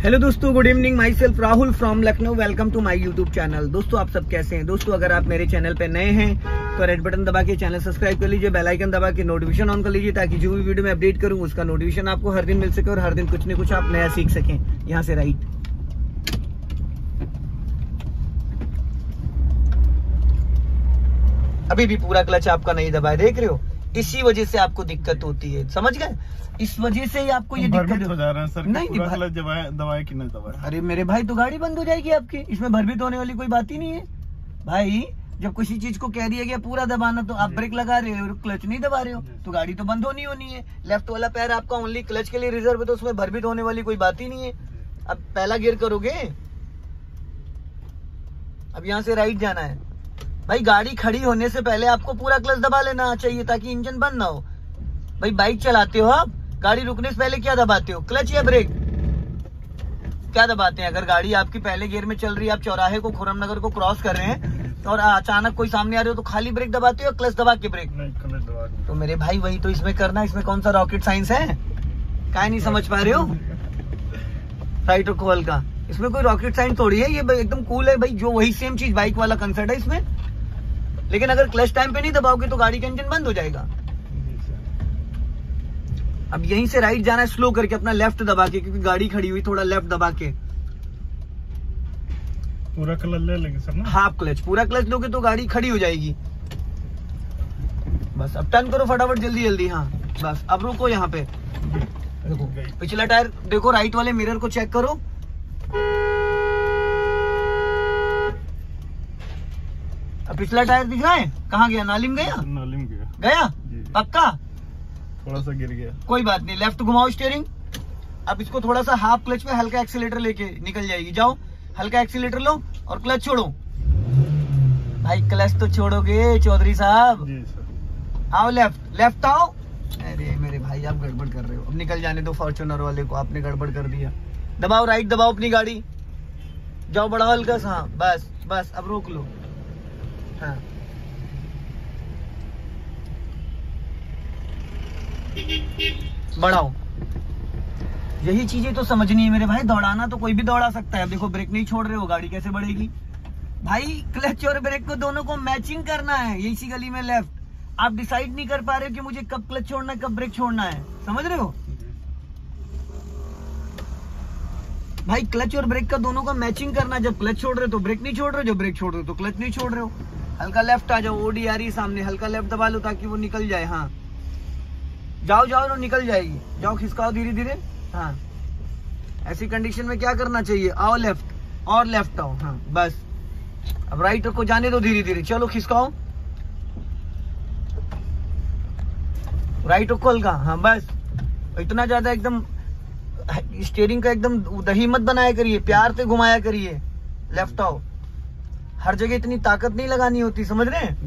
Hello दोस्तों, good evening. Myself Rahul from Lucknow. Welcome to my YouTube channel. दोस्तों आप सब कैसे हैं? दोस्तों अगर आप मेरे चैनल पे नए हैं तो रेड बटन दबा के चैनल सब्सक्राइब कर लीजिए, बेल आइकन दबा के नोटिफिकेशन ऑन कर लीजिए ताकि जो भी वीडियो मैं अपडेट करूं उसका नोटिफिकेशन आपको हर दिन मिल सके और हर दिन कुछ न कुछ आप नया सीख सकें। यहाँ से राइट अभी भी पूरा क्लच आपका नहीं दबाया, देख रहे हो? इसी वजह से आपको दिक्कत होती है, समझ गए? इस वजह से ही आपको ये दिक्कत हो जा रहा है सर। नहीं दबाए कि नहीं दबाए? अरे मेरे भाई, तो गाड़ी बंद हो जाएगी आपकी, इसमें भरभीत होने वाली कोई बात ही नहीं है भाई। जब किसी चीज को कह दिया गया पूरा दबाना, तो आप ब्रेक लगा रहे हो, क्लच नहीं दबा रहे हो, तो गाड़ी तो बंद होनी है। लेफ्ट वाला पैर आपका ओनली क्लच के लिए रिजर्व है, तो उसमें भरभीत होने वाली कोई बात ही नहीं है। अब पहला गियर करोगे, अब यहाँ से राइट जाना है भाई। गाड़ी खड़ी होने से पहले आपको पूरा क्लच दबा लेना चाहिए ताकि इंजन बंद ना हो। भाई बाइक चलाते हो आप, गाड़ी रुकने से पहले क्या दबाते हो? क्लच या ब्रेक? क्या दबाते हैं? अगर गाड़ी आपकी पहले गियर में चल रही है, आप चौराहे को, खुर्रम नगर को क्रॉस कर रहे हैं और अचानक कोई सामने आ रहे हो, तो खाली ब्रेक दबाते हो या क्लच दबा के ब्रेक? तो मेरे भाई वही तो इसमें करना, इसमें कौन सा रॉकेट साइंस है? क्या नहीं समझ पा रहे हो? राइट रखो हल्का, इसमें कोई रॉकेट साइंस थोड़ी है, ये एकदम कूल है भाई। जो वही सेम चीज बाइक वाला कंसेप्ट है इसमें। लेकिन अगर क्लच टाइम पे नहीं दबाओगे तो गाड़ी का इंजन बंद हो जाएगा। अब यहीं से राइट जाना है स्लो करके, अपना लेफ्ट दबा के, क्योंकि गाड़ी खड़ी हुई, थोड़ा लेफ्ट दबा के। पूरा क्लच ले लेंगे सर ना? हाफ क्लच, पूरा क्लच लोगे तो गाड़ी खड़ी हो जाएगी। बस अब टर्न करो फटाफट, जल्दी जल्दी। हाँ बस, अब रुको यहाँ पे। देखो पिछला टायर देखो, राइट वाले मिरर को चेक करो। अब पिछला टायर दिख रहा है? कहाँ गया? नालिम गया? नालिम गया पक्का? थोड़ा सा गिर गया, कोई बात नहीं। लेफ्ट घुमाओ स्टीयरिंग। अब इसको थोड़ा सा हाफ क्लच में हल्का एक्सीलेटर लेके निकल जाएगी। जाओ, हल्का एक्सीलेटर लो और क्लच छोड़ो। भाई क्लच तो छोड़ोगे चौधरी साहब। जी सर। आओ लेफ्ट, लेफ्ट आओ। अरे मेरे भाई आप गड़बड़ कर रहे हो, अब निकल जाने दो फॉर्च्यूनर वाले को, आपने गड़बड़ कर दिया। दबाओ राइट, दबाओ अपनी गाड़ी, जाओ बढ़ाओ हल्का सा। हाँ बस बस, अब रोक लो। हाँ बढ़ाओ। यही चीजें तो समझनी है मेरे भाई। दौड़ाना तो कोई भी दौड़ा सकता है। अब देखो ब्रेक नहीं छोड़ रहे हो, गाड़ी कैसे बढ़ेगी भाई? क्लच और ब्रेक को दोनों को मैचिंग करना है। इसी गली में लेफ्ट, आप डिसाइड नहीं कर पा रहे हो कि मुझे कब क्लच छोड़ना है, कब ब्रेक छोड़ना है। समझ रहे हो भाई? क्लच और ब्रेक का दोनों का मैचिंग करना। जब क्लच छोड़ रहे हो तो ब्रेक नहीं छोड़ रहे हो, जब ब्रेक छोड़ रहे हो तो क्लच नहीं छोड़ रहे हो। हल्का लेफ्ट आ जाओ, ओडी आ रही है सामने, हल्का लेफ्ट दबा लो ताकि वो निकल जाए। हाँ जाओ जाओ, तो निकल जाएगी। जाओ खिसकाओ धीरे धीरे। हाँ ऐसी कंडीशन में क्या करना चाहिए? आओ लेफ्ट और लेफ्ट आओ। हाँ बस, अब राइट को जाने दो धीरे धीरे। चलो खिसकाओ राइट को हल्का। हाँ बस, इतना ज्यादा एकदम स्टीयरिंग का एकदम दही मत बनाया करिए, प्यार से घुमाया करिए। लेफ्ट आओ, हर जगह इतनी ताकत नहीं लगानी होती, समझ रहे हैं?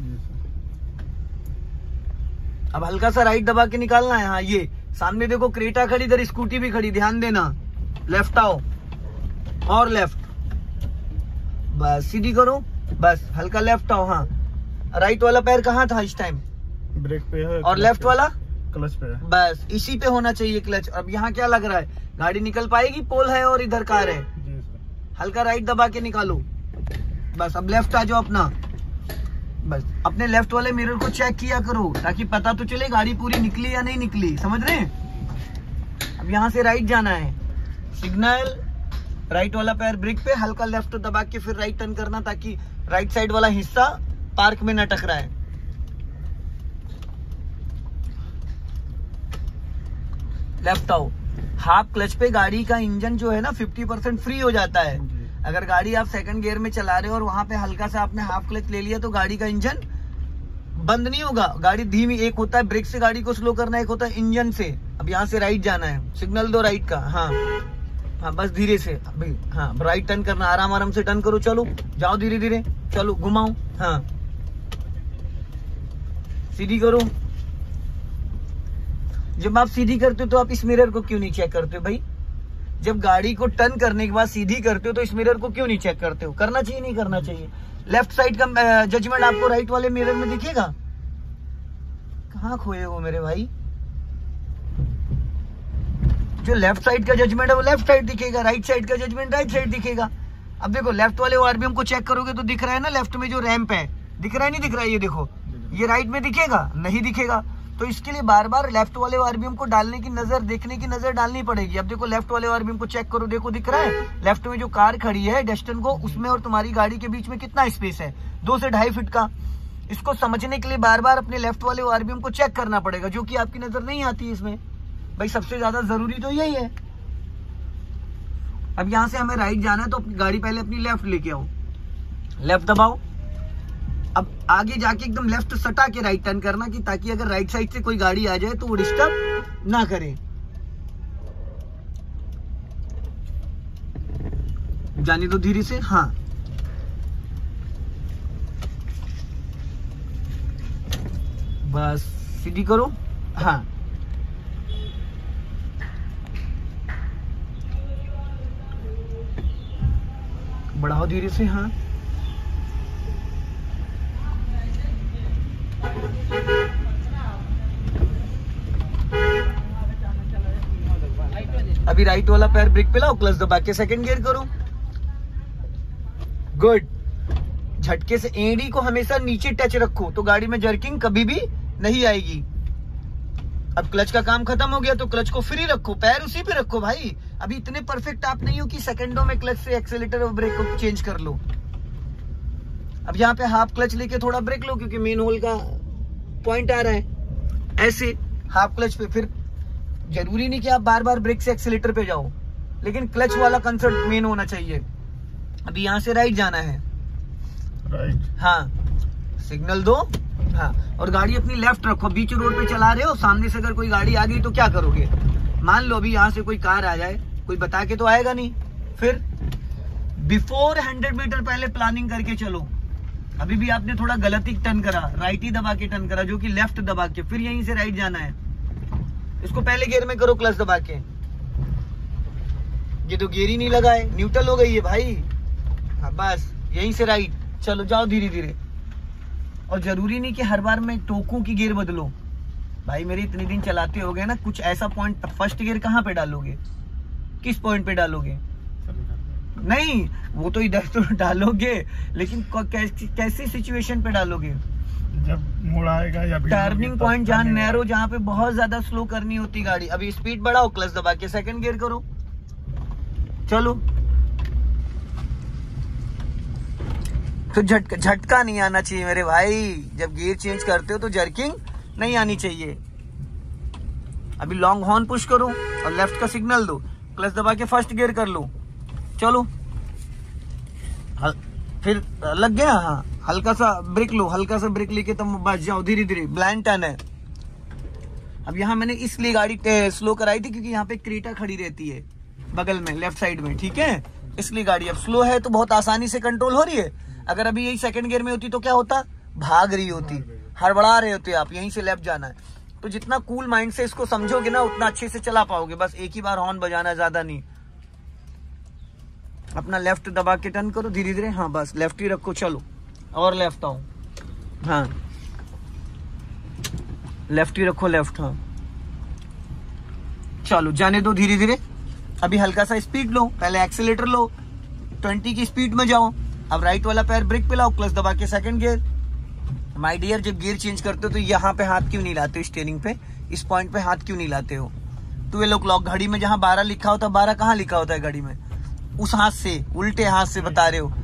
अब हल्का सा राइट दबा के निकालना है। हाँ ये सामने देखो क्रेटा खड़ी, इधर स्कूटी भी खड़ी, ध्यान देना। लेफ्ट आओ और लेफ्ट, बस सीधी करो। बस हल्का लेफ्ट आओ। हाँ राइट वाला पैर कहाँ था इस टाइम? ब्रेक पे है, और लेफ्ट वाला क्लच पे है। बस इसी पे होना चाहिए क्लच। अब यहाँ क्या लग रहा है? गाड़ी निकल पाएगी? पोल है और इधर कार है। हल्का राइट दबा के निकालो। बस अब लेफ्ट आ जाओ अपना। बस अपने लेफ्ट वाले मिरर को चेक किया करो ताकि पता तो चले गाड़ी पूरी निकली या नहीं निकली। समझ रहे हैं? अब यहाँ से राइट जाना है, सिग्नल, राइट वाला पैर ब्रेक पे, हल्का लेफ्ट दबा के फिर राइट टर्न करना ताकि राइट साइड वाला हिस्सा पार्क में न टकराए। लेफ्ट आओ। हाफ क्लच पे गाड़ी का इंजन जो है ना 50% फ्री हो जाता है। अगर गाड़ी आप सेकंड गियर में चला रहे हो और वहां पे हल्का सा आपने हाफ क्लच ले लिया तो गाड़ी का इंजन बंद नहीं होगा, गाड़ी धीमी। एक होता है ब्रेक से गाड़ी को स्लो करना, एक होता है इंजन से। अब यहाँ से राइट जाना है, सिग्नल दो राइट का। हाँ हाँ बस धीरे से अभी। हाँ राइट टर्न करना, आराम आराम से टर्न करो। चलो जाओ धीरे धीरे, चलो घुमाओ। हाँ सीधी करो। जब आप सीधी करते हो तो आप इस मिरर को क्यों नहीं चेक करते हो भाई? जब गाड़ी को टर्न करने के बाद सीधी करते हो तो इस मिरर को क्यों नहीं चेक करते हो? करना चाहिए नहीं करना चाहिए? लेफ्ट साइड का जजमेंट आपको राइट वाले मिरर में दिखेगा? कहाँ खोए हो मेरे भाई? जो लेफ्ट साइड का जजमेंट है वो लेफ्ट साइड दिखेगा, राइट साइड का जजमेंट राइट साइड दिखेगा। अब देखो लेफ्ट वाले आरबीएम को चेक करोगे तो दिख रहा है ना, लेफ्ट में जो रैंप है दिख रहा है नहीं दिख रहा है, ये देखो ये राइट में दिखेगा नहीं दिखेगा। तो इसके लिए बार बार लेफ्ट वाले आरबीएम को डालने की नजर, देखने की नजर डालनी पड़ेगी। अब देखो लेफ्ट वाले आरबीएम को चेक करो, देखो दिख रहा है लेफ्ट में जो कार खड़ी है डस्टन को, उसमें और तुम्हारी गाड़ी के बीच में कितना स्पेस है, 2 से 2.5 फीट का। इसको समझने के लिए बार बार अपने लेफ्ट वाले आरबीएम को चेक करना पड़ेगा, जो कि आपकी नजर नहीं आती इसमें। भाई सबसे ज्यादा जरूरी तो यही है। अब यहां से हमें राइट जाना है तो अपनी गाड़ी पहले अपनी लेफ्ट लेके आओ, लेफ्ट दबाओ। अब आगे जाके एकदम लेफ्ट सटा के राइट टर्न करना, कि ताकि अगर राइट साइड से कोई गाड़ी आ जाए तो वो डिस्टर्ब ना करे। जाने दो धीरे से, हाँ बस सीधी करो, हाँ बढ़ाओ धीरे से, हाँ अभी राइट वाला पैर ब्रेक पे लाओ, क्लच दबा के सेकंड गियर करो। गुड। झटके से एड़ी को हमेशा नीचे टच रखो तो गाड़ी में जर्किंग कभी भी नहीं आएगी। अब क्लच का काम खत्म हो गया तो क्लच को फ्री रखो, पैर उसी पे रखो भाई। अभी इतने परफेक्ट आप नहीं हो कि सेकंडों में क्लच से एक्सेलेरेटर और ब्रेक को चेंज कर लो। अब यहाँ पे हाफ क्लच लेके थोड़ा ब्रेक लो, क्योंकि मेन होल का पॉइंट आ रहा है। ऐसे हाफ क्लच पे, फिर जरूरी नहीं कि आप बार बार ब्रेक से एक्सेलेरेटर पे जाओ, लेकिन क्लच वाला कंसेप्ट मेन होना चाहिए। अभी यहाँ से राइट जाना है, राइट, हाँ सिग्नल दो, हाँ और गाड़ी अपनी लेफ्ट रखो। बीच रोड पे चला रहे हो, सामने से अगर कोई गाड़ी आ गई तो क्या करोगे? मान लो अभी यहाँ से कोई कार आ जाए, कोई बता के तो आएगा नहीं। फिर बिफोर 100 मीटर पहले प्लानिंग करके चलो। अभी भी आपने थोड़ा गलत ही टर्न करा, राइट ही दबा के टर्न करा, जो कि लेफ्ट दबा के, फिर यहीं से राइट जाना है। इसको पहले गियर में करो क्लच दबा के। ये तो गियर ही नहीं लगा है, न्यूट्रल हो गई है भाई। हाँ बस यहीं से राइट चलो, जाओ धीरे धीरे। और जरूरी नहीं कि हर बार मैं टोकूं की गियर बदलो। भाई मेरे इतने दिन चलाते हो गए ना, कुछ ऐसा पॉइंट, फर्स्ट गियर कहाँ पे डालोगे, किस पॉइंट पे डालोगे? नहीं वो तो इधर तो डालोगे, लेकिन कैसी सिचुएशन पे डालोगे? जब मोड़ आएगा या टर्निंग पॉइंट जहाँ नैरो, जहाँ पे बहुत ज्यादा स्लो करनी होती गाड़ी। अभी स्पीड बढ़ाओ, क्लच दबा के सेकंड गियर करो, चलो। तो झटका नहीं आना चाहिए मेरे भाई। जब गियर चेंज करते हो तो जर्किंग नहीं आनी चाहिए। अभी लॉन्ग हॉर्न पुश करो और लेफ्ट का सिग्नल दो, क्लच दबा के फर्स्ट गियर कर लो, चलो। फिर लग गया, हाँ हल्का सा ब्रेक लो, हल्का सा ब्रेक लेके तुम बच जाओ धीरे धीरे। ब्लाइंड टर्न है। अब यहाँ मैंने इसलिए गाड़ी स्लो कराई थी क्योंकि यहाँ पे क्रेटा खड़ी रहती है बगल में लेफ्ट साइड में, ठीक है, इसलिए गाड़ी अब स्लो है तो बहुत आसानी से कंट्रोल हो रही है। अगर अभी यही सेकंड गियर में होती तो क्या होता, भाग रही होती, हड़बड़ा रहे होते आप। यहीं से लेफ्ट जाना है, तो जितना कूल माइंड से इसको समझोगे ना उतना अच्छे से चला पाओगे। बस एक ही बार हॉर्न बजाना, ज्यादा नहीं। अपना लेफ्ट दबा के टर्न करो धीरे धीरे, हाँ बस लेफ्ट ही रखो, चलो और लेफ्ट आओ, हाँ लेफ्ट ही रखो, लेफ्ट, हाँ चलो जाने दो धीरे धीरे। अभी हल्का सा स्पीड लो, पहले एक्सीलेटर लो, 20 की स्पीड में जाओ। अब राइट वाला पैर ब्रेक पे लाओ, क्लच दबा के सेकंड गियर। माय डियर, जब गियर चेंज करते हो तो यहाँ पे हाथ क्यों नहीं लाते हो स्टीयरिंग पे, इस पॉइंट पे हाथ क्यों नहीं लाते हो? 12 o'clock घड़ी में जहाँ 12 लिखा होता है, 12 कहाँ लिखा होता है घड़ी में? उस हाथ से, उल्टे हाथ से बता रहे हो।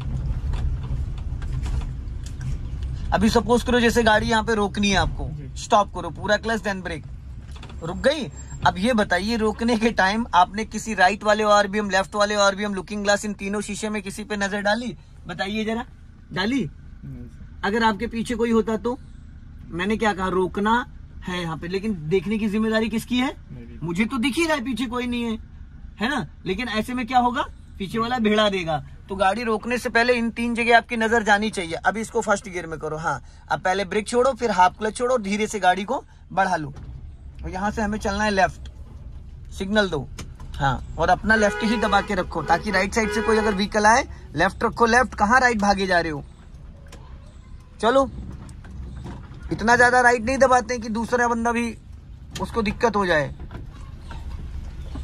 अभी सपोज करो जैसे गाड़ी यहाँ पे रोकनी है आपको, स्टॉप करो, पूरा क्लच देन ब्रेक, रुक गई। अब ये बताइए रोकने के टाइम आपने किसी राइट वाले आरबीएम, लेफ्ट वाले आरबीएम, लुकिंग ग्लास, इन तीनों शीशे में किसी पे नजर डाली? बताइए जरा, डाली? अगर आपके पीछे कोई होता तो? मैंने क्या कहा, रोकना है यहाँ पे, लेकिन देखने की जिम्मेदारी किसकी है? मुझे तो दिख ही रहा है पीछे कोई नहीं है ना, लेकिन ऐसे में क्या होगा, पीछे वाला भेड़ा देगा। तो गाड़ी रोकने से पहले इन 3 जगह आपकी नजर जानी चाहिए। अभी इसको फर्स्ट गियर में करो, हाँ अब पहले ब्रेक छोड़ो, फिर हाफ क्लच छोड़ो, धीरे से गाड़ी को बढ़ा लो। और यहाँ से हमें चलना है लेफ्ट, सिग्नल दो, हाँ और अपना लेफ्ट ही दबा के रखो, ताकि राइट साइड से कोई अगर व्हीकल आए, लेफ्ट रखो, लेफ्ट, कहाँ राइट भागे जा रहे हो? चलो, इतना ज्यादा राइट नहीं दबाते कि दूसरा बंदा भी उसको दिक्कत हो जाए।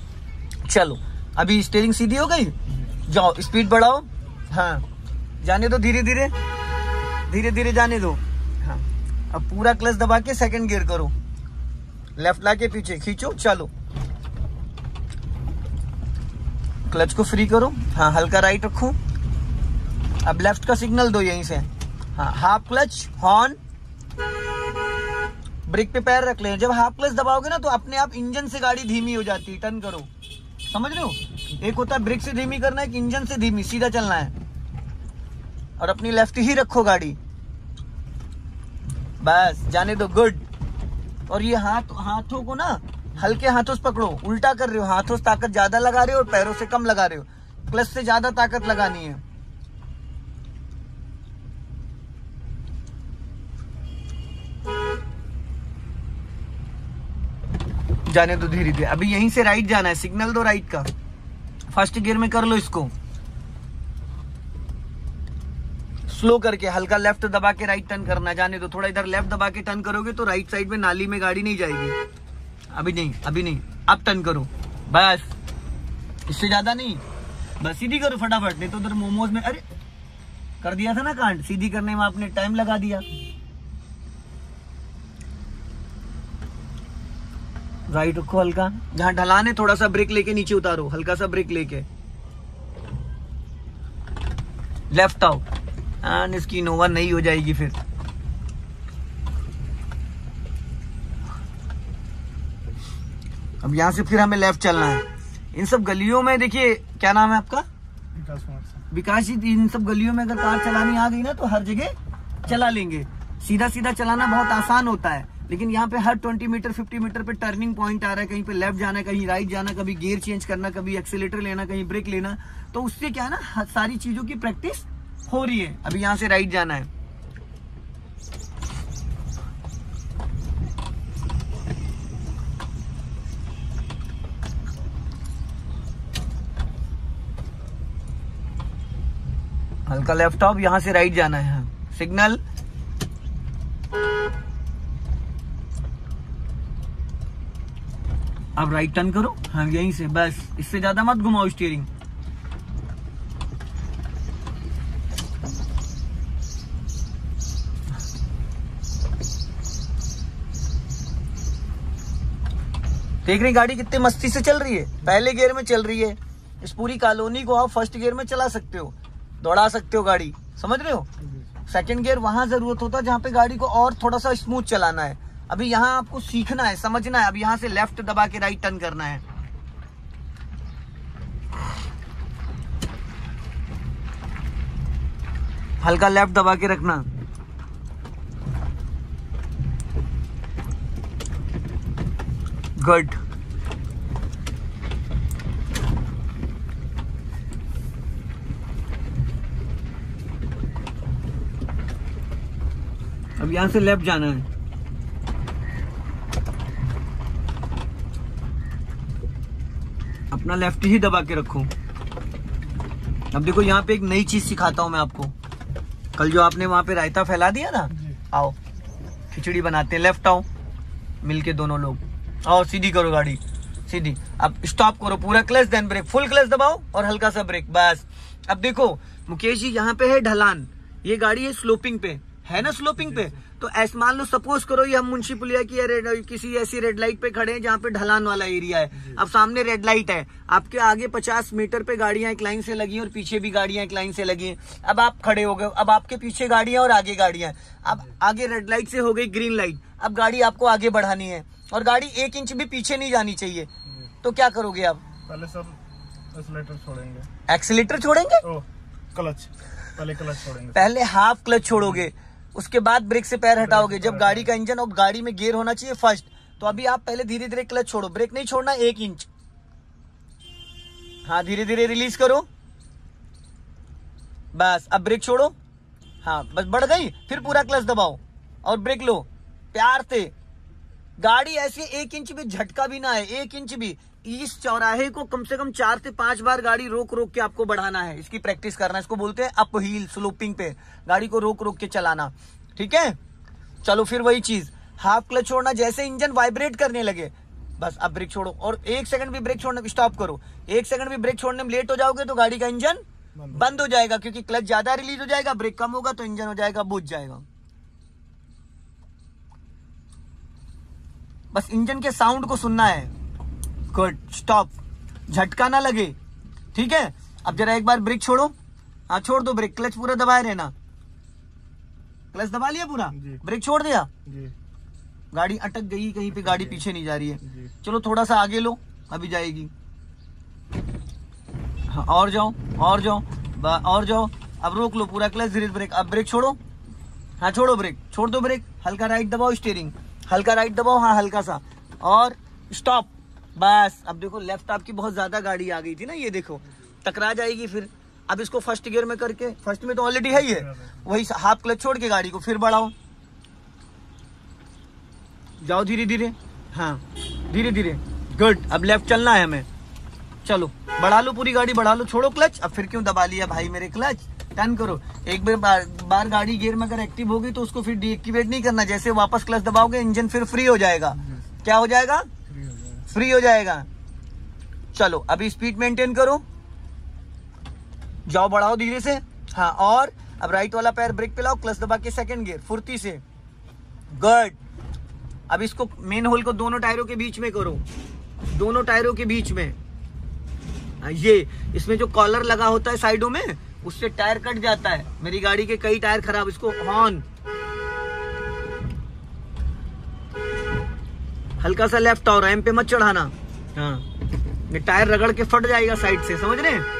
चलो अभी स्टीयरिंग सीधी हो गई, जाओ स्पीड बढ़ाओ। हाँ जाने दो, धीरे धीरे धीरे धीरे जाने दो। हाँ अब पूरा क्लच दबा के सेकंड गियर करो, लेफ्ट ला के पीछे खींचो, चलो क्लच को फ्री करो। हाँ हल्का राइट रखो, अब लेफ्ट का सिग्नल दो यहीं से। हाँ हाफ क्लच, हॉर्न, ब्रेक पे पैर रख ले। जब हाफ क्लच दबाओगे ना तो अपने आप इंजन से गाड़ी धीमी हो जाती है, टर्न करो, समझ रहे हो। एक होता है ब्रेक से धीमी करना, एक इंजन से धीमी, सीधा चलना है। और अपनी लेफ्ट ही रखो गाड़ी, बस जाने दो, गुड। और ये हाथों को ना हल्के हाथों से पकड़ो, उल्टा कर रहे हो, हाथों से ताकत ज्यादा लगा रहे हो और पैरों से कम लगा रहे हो, क्लच से ज्यादा ताकत लगानी है। जाने दो धीरे धीरे। अभी यहीं से राइट जाना है, सिग्नल दो राइट का, फर्स्ट गियर में कर लो इसको, स्लो करके हल्का लेफ्ट दबा के राइट टर्न करना है। जाने दो, थोड़ा इधर लेफ्ट दबा के टर्न करोगे तो राइट साइड में नाली में गाड़ी नहीं जाएगी। अभी नहीं, अभी नहीं, अब टर्न करो, बस इससे ज्यादा नहीं, बस सीधी करो फटाफट, नहीं तो उधर मोमोज में अरे कर दिया था ना कांड, सीधी करने में आपने टाइम लगा दिया। राइट रखो हल्का, जहां ढलान है थोड़ा सा ब्रेक लेके नीचे उतारो, हल्का सा ब्रेक लेके, लेफ्ट आओ। इसकी इनोवा नहीं हो जाएगी फिर। अब यहां से फिर हमें लेफ्ट चलना है। इन सब गलियों में देखिए, क्या नाम है आपका? विकास जी। इन सब गलियों में अगर कार चलानी आ गई ना तो हर जगह चला लेंगे। सीधा सीधा चलाना बहुत आसान होता है, लेकिन यहाँ पे हर 20 मीटर 50 मीटर पे टर्निंग पॉइंट आ रहा है, कहीं पे लेफ्ट जाना है, कहीं राइट जाना, कभी गियर चेंज करना, कभी एक्सीलेटर लेना, कहीं ब्रेक लेना, तो उससे क्या है ना सारी चीजों की प्रैक्टिस हो रही है। अभी यहाँ से राइट जाना है, हल्का लेफ्ट ऑफ, यहाँ से राइट जाना है, सिग्नल, अब राइट टर्न करो। हाँ यहीं से, बस इससे ज्यादा मत घुमाओ स्टीयरिंग। देख रही गाड़ी कितनी मस्ती से चल रही है, पहले गियर में चल रही है। इस पूरी कॉलोनी को आप फर्स्ट गियर में चला सकते हो, दौड़ा सकते हो गाड़ी, समझ रहे हो। सेकंड गियर वहां जरूरत होता है जहां पे गाड़ी को और थोड़ा सा स्मूथ चलाना है। अभी यहाँ आपको सीखना है, समझना है। अब यहाँ से लेफ्ट दबा के राइट टर्न करना है, हल्का लेफ्ट दबा के रखना, गुड। अब यहां से लेफ्ट जाना है, अपना लेफ्ट ही दबा के रखो। अब देखो यहाँ पे एक नई चीज सिखाता हूं मैं आपको। कल जो आपने वहां पे रायता फैला दिया ना, आओ खिचड़ी बनाते हैं। लेफ्ट आओ, मिलके दोनों लोग आओ, सीधी करो गाड़ी, सीधी। अब स्टॉप करो, पूरा clutch then brake, full clutch दबाओ और हल्का सा ब्रेक, बस। अब देखो मुकेश जी, यहाँ पे है ढलान, ये गाड़ी है स्लोपिंग पे, है ना, स्लोपिंग पे। तो ऐसे मान लो, सपोज करो ये हम मुंशी पुलिया की किसी ऐसी रेड लाइट पे खड़े हैं जहाँ पे ढलान वाला एरिया है। अब सामने रेड लाइट है, आपके आगे 50 मीटर पे गाड़ियां एक लाइन से लगी और पीछे भी गाड़ियां एक लाइन से लगी हैं। अब आप खड़े हो गए, अब आपके पीछे गाड़ियां और आगे गाड़ियां। अब आगे रेड लाइट से हो गई ग्रीन लाइट, अब गाड़ी आपको आगे बढ़ानी है और गाड़ी 1 इंच भी पीछे नहीं जानी चाहिए। तो क्या करोगे आप? पहले सब एक्सीलेटर छोड़ेंगे। एक्सीलेटर छोड़ेंगे? क्लच, पहले क्लच छोड़ेंगे, पहले हाफ क्लच छोड़ोगे, उसके बाद ब्रेक से पैर हटाओगे। जब गाड़ी का इंजन और गाड़ी में गियर होना चाहिए फर्स्ट, तो अभी आप पहले धीरे धीरे क्लच छोड़ो, ब्रेक नहीं छोड़ना 1 इंच। हाँ धीरे धीरे रिलीज करो, बस। अब ब्रेक छोड़ो, हाँ बस बढ़ गई, फिर पूरा क्लच दबाओ और ब्रेक लो प्यार से। गाड़ी ऐसी 1 इंच भी झटका भी ना है, 1 इंच भी। इस चौराहे को कम से कम 4 से 5 बार गाड़ी रोक रोक के आपको बढ़ाना है, इसकी प्रैक्टिस करना है। इसको बोलते हैं अप हिल स्लोपिंग पे, गाड़ी को रोक रोक के चलाना, ठीक है। चलो फिर वही चीज, हाफ क्लच छोड़ना, जैसे इंजन वाइब्रेट करने लगे बस अब ब्रेक छोड़ो और 1 सेकंड भी ब्रेक छोड़ने, स्टॉप करो। 1 सेकंड भी ब्रेक छोड़ने में लेट हो जाओगे तो गाड़ी का इंजन बंद हो जाएगा, क्योंकि क्लच ज्यादा रिलीज हो जाएगा, ब्रेक कम होगा तो इंजन हो जाएगा, बुझ जाएगा। बस इंजन के साउंड को सुनना है। गुड, स्टॉप, झटका ना लगे, ठीक है। अब जरा एक बार ब्रेक छोड़ो, हाँ छोड़ दो ब्रेक, क्लच पूरा दबाए रहना। क्लच दबा लिया पूरा, ब्रेक छोड़ दिया जी। गाड़ी अटक गई कहीं पे, गाड़ी पीछे नहीं जा रही है। चलो थोड़ा सा आगे लो, अभी जाएगी। हाँ, और जाओ और जाओ और जाओ। अब रोक लो पूरा क्लच, धीरे ब्रेक। अब ब्रेक छोड़ो, हाँ छोड़ो ब्रेक, छोड़ दो ब्रेक, हल्का राइट दबाओ, स्टीयरिंग हल्का राइट दबाओ, हाँ हल्का सा, और स्टॉप। बस अब देखो लेफ्ट आपकी बहुत ज्यादा गाड़ी आ गई थी ना, ये देखो टकरा जाएगी फिर। अब इसको फर्स्ट गियर में करके, फर्स्ट में तो ऑलरेडी है ही है, वही हाफ क्लच छोड़ के गाड़ी को फिर बढ़ाओ, जाओ धीरे धीरे, हाँ धीरे धीरे, गुड। अब लेफ्ट चलना है हमें, चलो बढ़ा लो पूरी गाड़ी, बढ़ा लो, छोड़ो क्लच। अब फिर क्यों दबा लिया भाई मेरे क्लच, टर्न करो। एक बार गाड़ी गियर में अगर एक्टिव होगी तो उसको फिर डीएक्टिवेट नहीं करना, जैसे वापस क्लच दबाओगे इंजन फिर फ्री हो जाएगा। क्या हो जाएगा, फ्री हो जाएगा। चलो अभी स्पीड मेंटेन करो, जाओ बढ़ाओ धीरे से, हाँ। और अब राइट वाला पैर ब्रेक पे लाओ, क्लच दबा के सेकंड गियर फुर्ती से, गुड। अब इसको मेन होल को दोनों टायरों के बीच में करो, दोनों टायरों के बीच में। ये इसमें जो कॉलर लगा होता है साइडों में, उससे टायर कट जाता है, मेरी गाड़ी के कई टायर खराब। इसको हॉर्न हल्का सा लेफ्ट और रैम पे मत चढ़ाना, हाँ ये टायर रगड़ के फट जाएगा साइड से, समझ रहे हैं।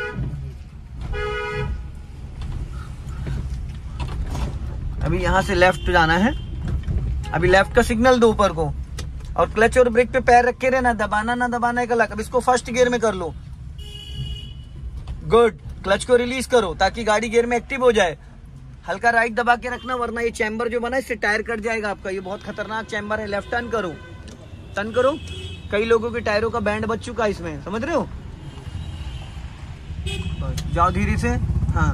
अभी यहां से लेफ्ट जाना है, अभी लेफ्ट का सिग्नल दो ऊपर को, और क्लच और ब्रेक पे पैर रख के रहना, दबाना ना दबाना एक अलग। अब इसको फर्स्ट गियर में कर लो, गुड। क्लच को रिलीज करो ताकि गाड़ी गियर में एक्टिव हो जाए, हल्का राइट दबा के रखना, वरना ये चैम्बर जो बना है इससे टायर कट जाएगा आपका, ये बहुत खतरनाक चैम्बर है। लेफ्ट टर्न करो, टर्न करो। कई लोगों के टायरों का बैंड बच चुका है इसमें, समझ रहे हो। जाओ धीरे से, हाँ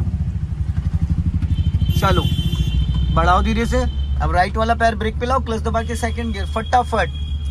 चलो बढ़ाओ धीरे से। अब राइट वाला पैर ब्रेक पे लाओ, क्लच दबा के सेकंड गियर फटाफट,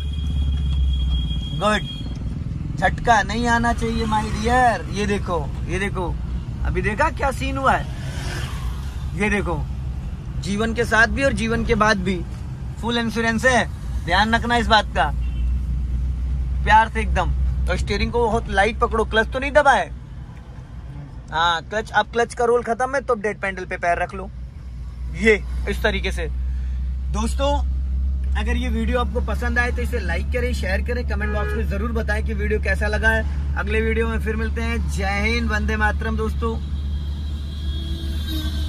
गुड। झटका नहीं आना चाहिए माय डियर। ये देखो, ये देखो, अभी देखा क्या सीन हुआ है, ये देखो। जीवन के साथ भी और जीवन के बाद भी फुल इंश्योरेंस है, ध्यान रखना इस बात का, प्यार से एकदम। और स्टीयरिंग को बहुत लाइट पकड़ो, क्लच तो नहीं दबाए, हाँ क्लच। अब क्लच का रोल खत्म है तो डेड पैडल पे पैर रख लो, ये इस तरीके से। दोस्तों अगर ये वीडियो आपको पसंद आए तो इसे लाइक करें, शेयर करें, कमेंट बॉक्स में जरूर बताएं कि वीडियो कैसा लगा है। अगले वीडियो में फिर मिलते हैं। जय हिंद, वंदे मातरम दोस्तों।